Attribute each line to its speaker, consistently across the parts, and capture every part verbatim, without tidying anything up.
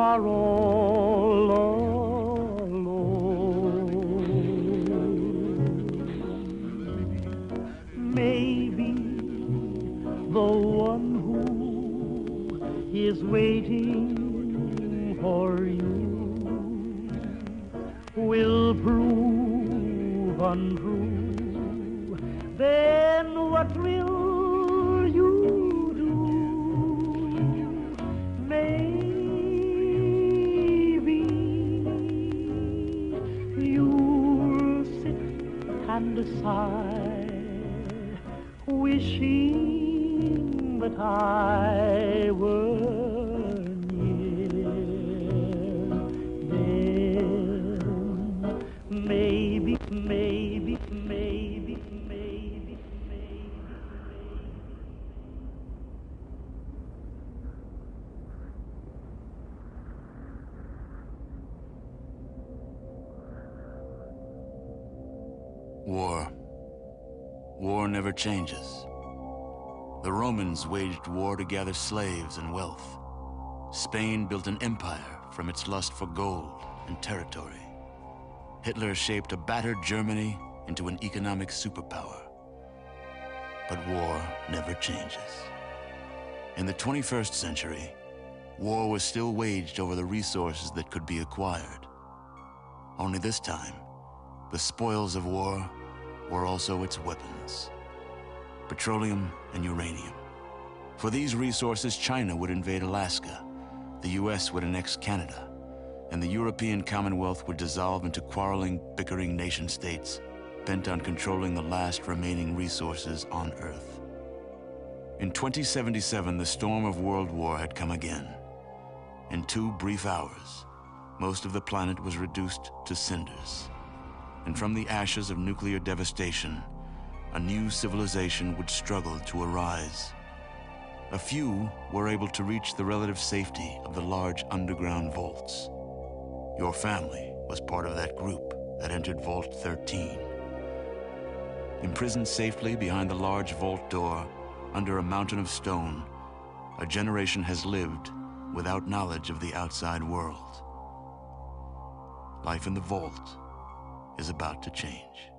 Speaker 1: are all alone. Maybe the one who is waiting for you will prove untrue. Then what will you do? Maybe you'll sit and sigh, wishing that I were near. Then maybe, maybe, maybe, maybe, maybe.
Speaker 2: War. War never changes. The Romans waged war to gather slaves and wealth. Spain built an empire from its lust for gold and territory. Hitler shaped a battered Germany into an economic superpower. But war never changes. In the twenty-first century, war was still waged over the resources that could be acquired. Only this time, the spoils of war were also its weapons: petroleum and uranium. For these resources, China would invade Alaska, the U S would annex Canada, and the European Commonwealth would dissolve into quarreling, bickering nation-states bent on controlling the last remaining resources on Earth. In twenty seventy-seven, the storm of World War had come again. In two brief hours, most of the planet was reduced to cinders. And from the ashes of nuclear devastation, a new civilization would struggle to arise. A few were able to reach the relative safety of the large underground vaults. Your family was part of that group that entered Vault thirteen. Imprisoned safely behind the large vault door, under a mountain of stone, a generation has lived without knowledge of the outside world. Life in the vault is about to change.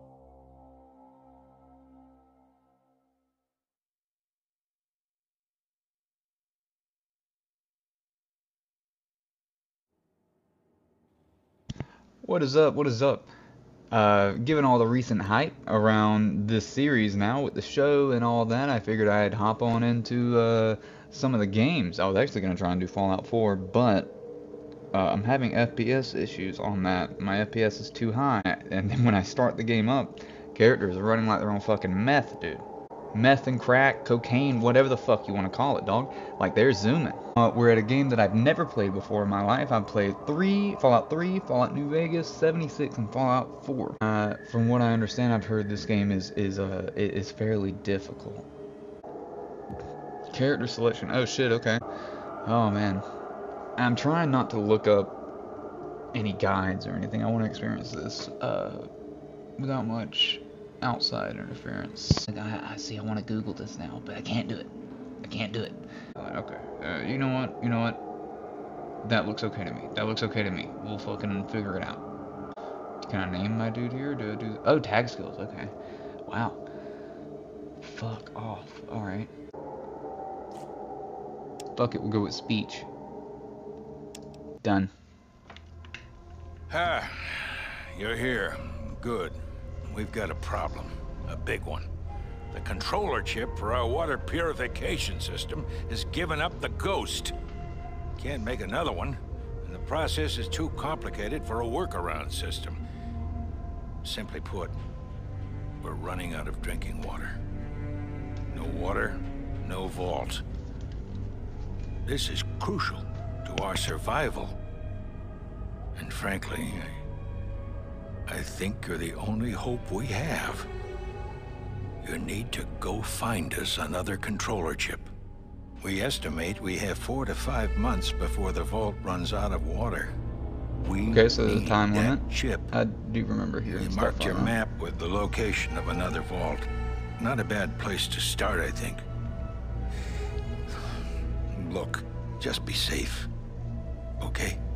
Speaker 3: What is up? What is up? Uh, given all the recent hype around this series now with the show and all that, I figured I'd hop on into uh, some of the games. I was actually going to try and do Fallout four, but uh, I'm having F P S issues on that. My F P S is too high, and then when I start the game up, characters are running like they're on fucking meth, dude. Meth and crack, cocaine, whatever the fuck you want to call it, dog. Like, they're zooming. Uh, we're at a game that I've never played before in my life. I've played three, Fallout three, Fallout New Vegas, seventy-six, and Fallout four. Uh, from what I understand, I've heard this game is is uh is fairly difficult. Character selection. Oh shit. Okay. Oh man. I'm trying not to look up any guides or anything. I want to experience this uh without much outside interference. I, I see. I want to Google this now, but I can't do it. I can't do it. Okay. Uh, you know what? You know what? That looks okay to me. That looks okay to me. We'll fucking figure it out. Can I name my dude here? Do I do? Oh, tag skills. Okay. Wow. Fuck off. All right. Fuck it. We'll go with speech. Done.
Speaker 4: Ah, you're here. Good. We've got a problem. A big one. The controller chip for our water purification system has given up the ghost. Can't make another one, and the process is too complicated for a workaround system. Simply put, we're running out of drinking water. No water, no vault. This is crucial to our survival. And frankly, I, I think you're the only hope we have. You need to go find us another controller chip. We estimate we have four to five months before the vault runs out of water. We
Speaker 3: okay, so there's a time
Speaker 4: that
Speaker 3: limit.
Speaker 4: Chip.
Speaker 3: I do remember hearing
Speaker 4: You
Speaker 3: stuff
Speaker 4: marked your
Speaker 3: on that.
Speaker 4: map with the location of another vault. Not a bad place to start, I think. Look, just be safe, okay?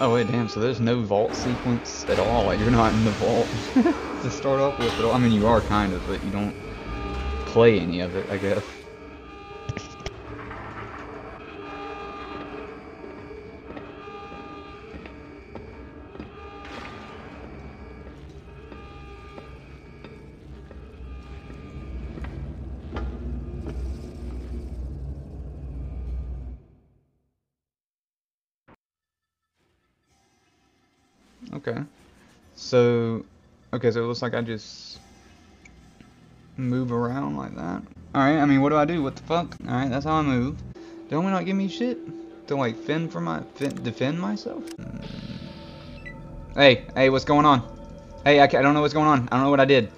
Speaker 3: Oh wait, damn, so there's no vault sequence at all, like you're not in the vault to start off with at all. I mean, you are kind of, but you don't play any of it, I guess. Okay, so, okay, so it looks like I just move around like that. Alright, I mean, what do I do? What the fuck? Alright, that's how I move. Don't we not give me shit to, like, fend for my, fend, defend myself? Mm. Hey, hey, what's going on? Hey, I, I don't know what's going on. I don't know what I did.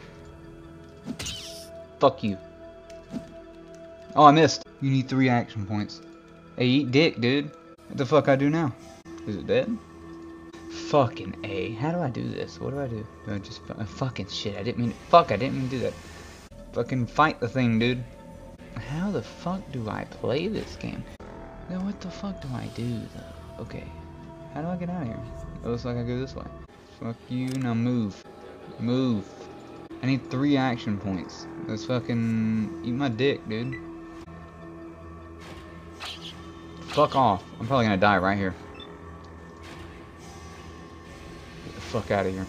Speaker 3: Fuck you. Oh, I missed. You need three action points. Hey, eat dick, dude. What the fuck I do now? Is it dead? Fucking A. How do I do this? What do I do? Do I just uh, fucking shit? I didn't mean. Fuck! I didn't mean to do that. Fucking fight the thing, dude. How the fuck do I play this game? Now what the fuck do I do though? Okay. How do I get out of here? It looks like I go this way. Fuck you. Now move. Move. I need three action points. Let's fucking eat my dick, dude. Fuck off. I'm probably gonna die right here. Fuck out of here.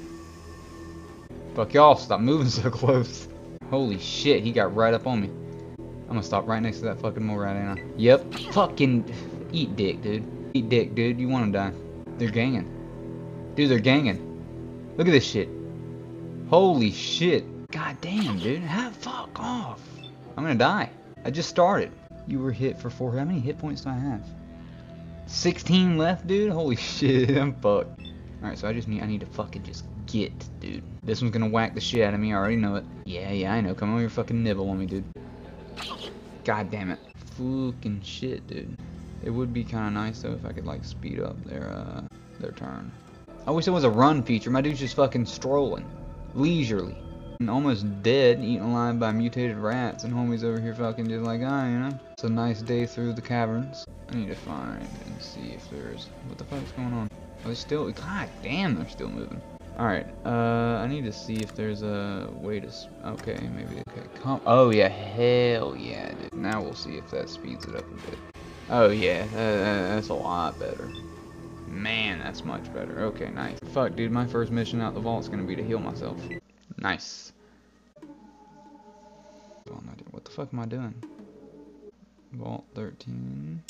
Speaker 3: Fuck y'all, stop moving so close. Holy shit, he got right up on me. I'm gonna stop right next to that fucking Molerat, ain't I? Yep. Fucking eat dick, dude. Eat dick, dude. You wanna die. They're ganging. Dude, they're ganging. Look at this shit. Holy shit. God damn, dude. How, fuck off. I'm gonna die. I just started. You were hit for four. How many hit points do I have? sixteen left, dude? Holy shit, I'm fucked. Alright, so I just need I need to fucking just get, dude. This one's gonna whack the shit out of me, I already know it. Yeah, yeah, I know. Come on here, fucking nibble on me, dude. God damn it. Fucking shit, dude. It would be kinda nice though if I could like speed up their uh their turn. I wish there was a run feature. My dude's just fucking strolling. Leisurely. And almost dead, eaten alive by mutated rats, and homie's over here fucking just like, ah, you know. It's a nice day through the caverns. I need to find and see if there's what the fuck's going on. Oh, they're still, god damn, they're still moving. Alright, uh, I need to see if there's a way to, okay, maybe, okay, come, oh yeah, hell yeah, dude. Now we'll see if that speeds it up a bit. Oh yeah, uh, that's a lot better. Man, that's much better. Okay, nice. Fuck, dude, my first mission out the vault's gonna be to heal myself. Nice. What the fuck am I doing? Vault thirteen.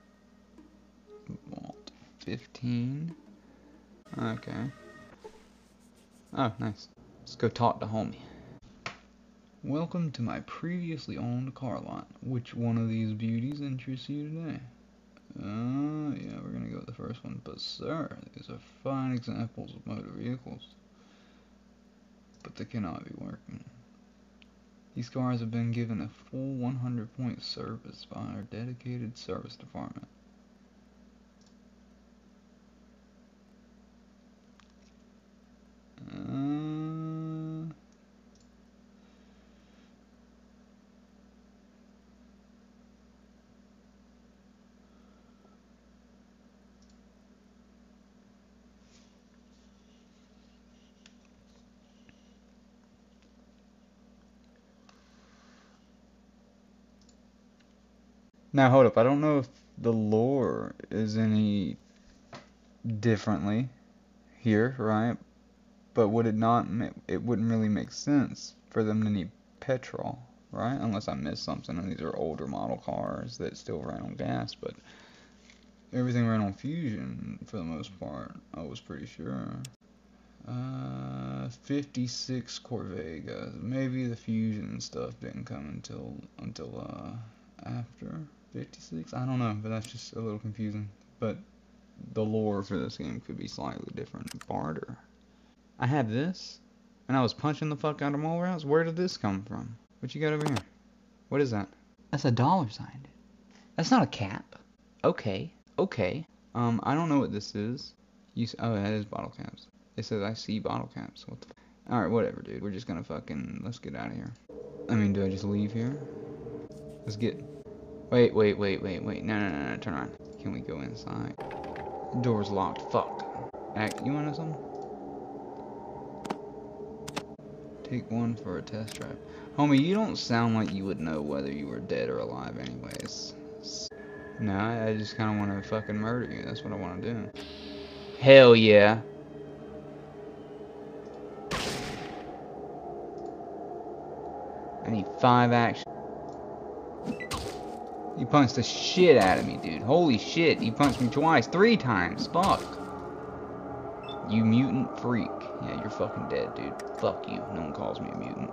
Speaker 3: Vault fifteen. Okay. Oh, nice. Let's go talk to homie. Welcome to my previously owned car lot. Which one of these beauties interests you today? Uh, yeah, we're gonna go with the first one. But sir, these are fine examples of motor vehicles. But they cannot be working. These cars have been given a full one hundred point service by our dedicated service department. Uh, Now hold up, I don't know if the lore is any differently here, right? But would it not, it wouldn't really make sense for them to need petrol, right? Unless I missed something and these are older model cars that still ran on gas, but everything ran on fusion for the most part, I was pretty sure. Uh, fifty-six Corvegas. Maybe the fusion stuff didn't come until, until, uh, after fifty-six? I don't know, but that's just a little confusing. But the lore for this game could be slightly different. Barter. I have this, and I was punching the fuck out of Molerats. Where did this come from? What you got over here? What is that? That's a dollar sign. That's not a cap. Okay. Okay. Um, I don't know what this is. You s oh, that is bottle caps. It says I see bottle caps. What the f Alright, whatever, dude. We're just gonna fucking, let's get out of here. I mean, do I just leave here? Let's get, wait, wait, wait, wait, wait. No, no, no, no, turn around. Can we go inside? Door's locked. Fuck. Act, you want something? Take one for a test drive. Homie, you don't sound like you would know whether you were dead or alive anyways. No, I, I just kind of want to fucking murder you. That's what I want to do. Hell yeah. I need five action. You punched the shit out of me, dude. Holy shit, you punched me twice, three times. Fuck. You mutant freak. Yeah, you're fucking dead, dude. Fuck you. No one calls me a mutant.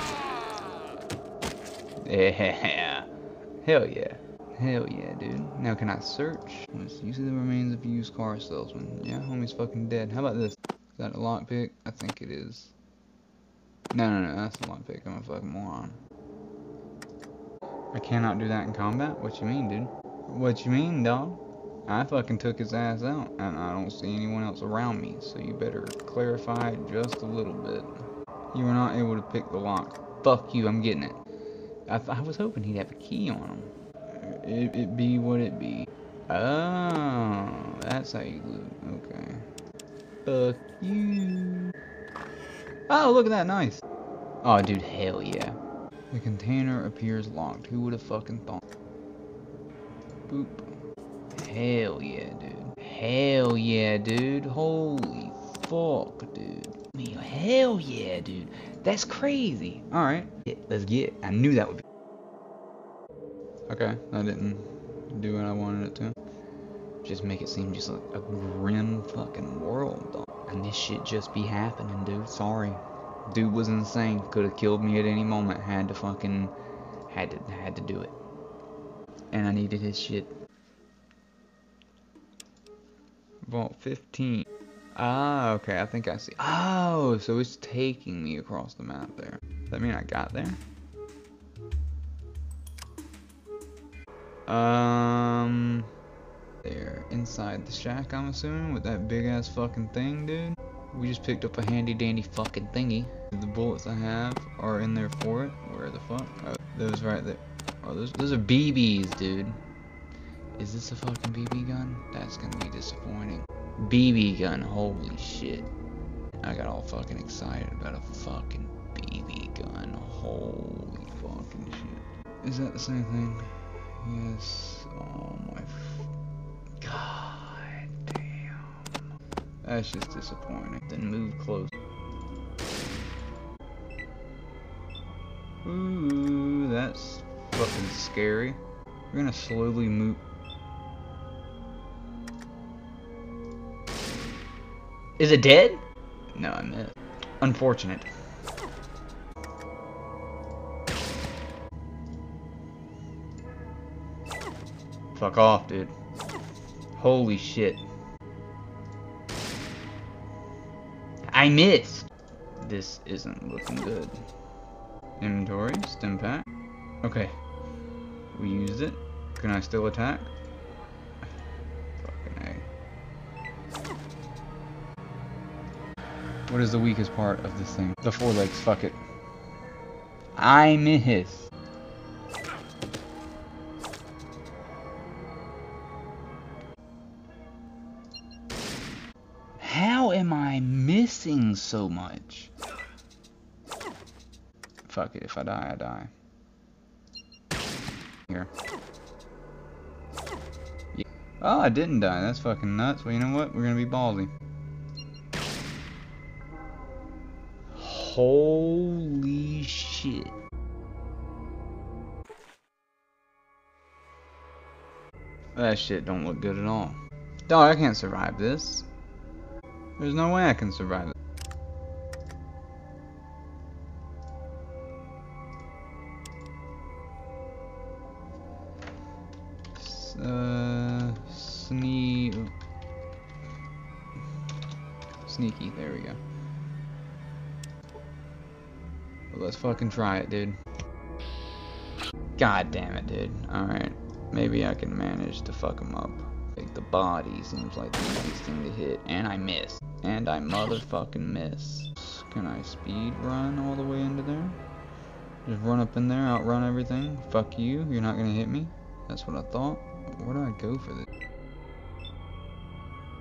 Speaker 3: Yeah. Hell yeah. Hell yeah, dude. Now can I search? Let's use the remains of a used car salesman. Yeah, homie's fucking dead. How about this? Is that a lockpick? I think it is. No, no, no, that's a lockpick. I'm a fucking moron. I cannot do that in combat? What you mean, dude? What you mean, dog? I fucking took his ass out, and I don't see anyone else around me, so you better clarify it just a little bit. You were not able to pick the lock. Fuck you, I'm getting it. I, th I was hoping he'd have a key on him. It, it be what it be. Oh, that's how you loot. Okay. Fuck you. Oh, look at that, nice. Oh, dude, hell yeah. The container appears locked. Who would have fucking thought? Boop. Hell yeah, dude. Hell yeah, dude. Holy fuck, dude. I mean, hell yeah, dude. That's crazy. Alright. Yeah, let's get it. I knew that would be. Okay, that didn't do what I wanted it to. Just make it seem just like a grim fucking world, dog. And this shit just be happening, dude. Sorry. Dude was insane. Could have killed me at any moment. Had to fucking... Had to, had to do it. And I needed his shit. Vault fifteen. Ah, okay. I think I see. Oh, so it's taking me across the map there. Does that mean I got there? Um... There. Inside the shack, I'm assuming, with that big-ass fucking thing, dude. We just picked up a handy-dandy fucking thingy. The bullets I have are in there for it. Where the fuck? Oh, those right there. Oh, those, those are B Bs, dude. Is this a fucking B B gun? That's gonna be disappointing. B B gun, holy shit. I got all fucking excited about a fucking B B gun. Holy fucking shit. Is that the same thing? Yes. Oh my f- God damn. That's just disappointing. Then move close. Ooh, that's fucking scary. We're gonna slowly move. Is it dead? No, I missed. Unfortunate. Fuck off, dude. Holy shit. I missed! This isn't looking good. Inventory, stim pack. Okay. We used it. Can I still attack? Fucking A. What is the weakest part of this thing? The forelegs, fuck it. I miss. How am I missing so much? Fuck it, if I die, I die. Here. Yeah. Oh, I didn't die. That's fucking nuts. Well, you know what? We're gonna be ballsy. Holy shit. That shit don't look good at all. Dog, I can't survive this. There's no way I can survive it. Uh, sne sneaky. There we go. Well, let's fucking try it, dude. God damn it, dude. Alright. Maybe I can manage to fuck him up. Like, the body seems like the easiest thing to hit. And I miss. And I motherfucking miss. Can I speed run all the way into there? Just run up in there, outrun everything. Fuck you. You're not gonna hit me. That's what I thought. Where do I go for this?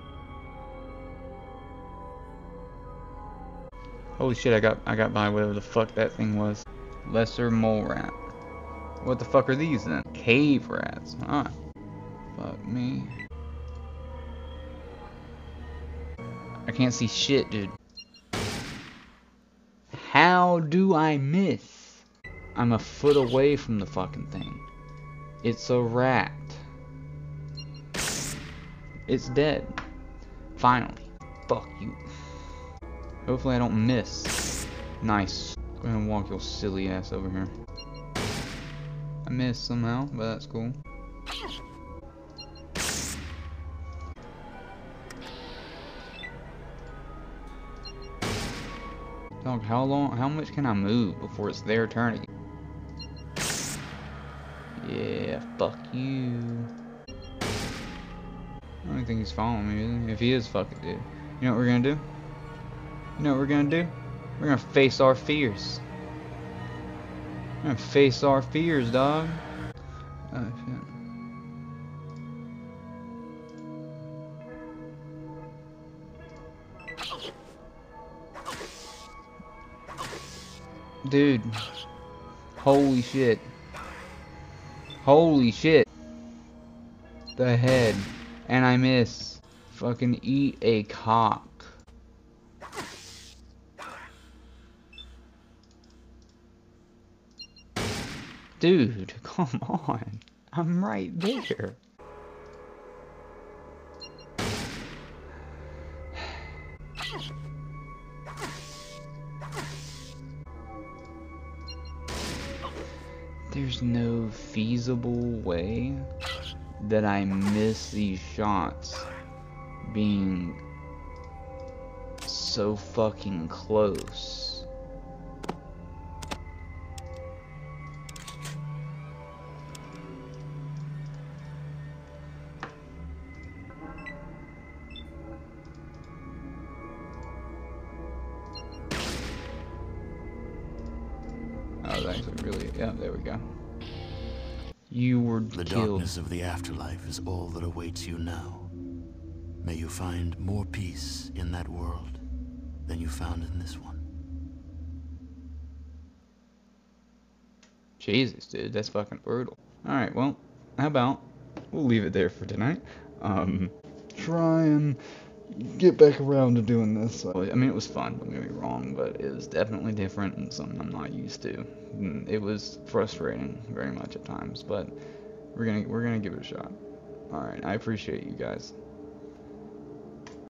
Speaker 3: Holy shit, I got I got by whatever the fuck that thing was. Lesser mole rat. What the fuck are these then? Cave rats. Alright. Fuck me. I can't see shit, dude. How do I miss? I'm a foot away from the fucking thing. It's a rat. It's dead. Finally. Fuck you. Hopefully I don't miss. Nice. Go ahead and walk your silly ass over here. I missed somehow, but that's cool. Dog, how long, how much can I move before it's their turn again? Yeah, fuck you. I don't think he's following me, is he? If he is, fuck it, dude. You know what we're gonna do? You know what we're gonna do? We're gonna face our fears. We're gonna face our fears, dog. Oh, shit. Dude. Holy shit. Holy shit. The head. And I miss. Fucking eat a cock. Dude, come on. I'm right there. There's no feasible way that I miss these shots being so fucking close. Oh, that's actually really, yeah, there we go. You were
Speaker 2: The
Speaker 3: killed.
Speaker 2: darkness of the afterlife is all that awaits you now. May you find more peace in that world than you found in this one.
Speaker 3: Jesus, dude, that's fucking brutal. Alright, well, how about we'll leave it there for tonight. Um, try and get back around to doing this. I mean, it was fun, don't get me wrong, but it was definitely different and something I'm not used to. It was frustrating very much at times, but we're gonna we're gonna give it a shot. All right, I appreciate you guys.